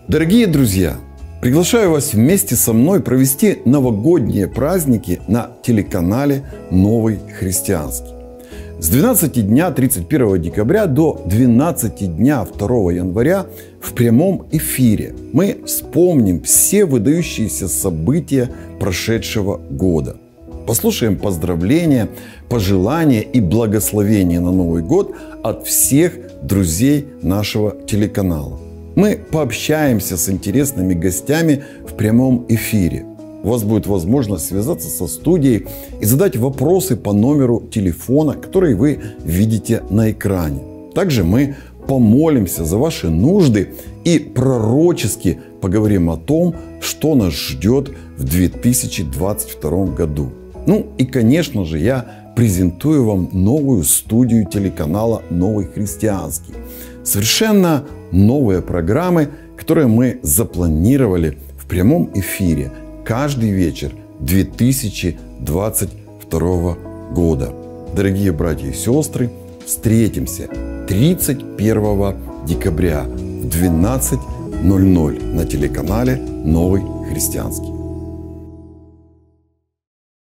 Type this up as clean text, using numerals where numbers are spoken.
Дорогие друзья, приглашаю вас вместе со мной провести новогодние праздники на телеканале «Новый христианский». С 12 дня 31 декабря до 12 дня 2 января в прямом эфире мы вспомним все выдающиеся события прошедшего года. Послушаем поздравления, пожелания и благословения на Новый год от всех друзей нашего телеканала. Мы пообщаемся с интересными гостями в прямом эфире. У вас будет возможность связаться со студией и задать вопросы по номеру телефона, который вы видите на экране. Также мы помолимся за ваши нужды и пророчески поговорим о том, что нас ждет в 2022 году. Ну и, конечно же, я презентую вам новую студию телеканала «Новый христианский». Совершенно новые программы, которые мы запланировали в прямом эфире каждый вечер 2022 года. Дорогие братья и сестры, встретимся 31 декабря в 12:00 на телеканале «Новый христианский».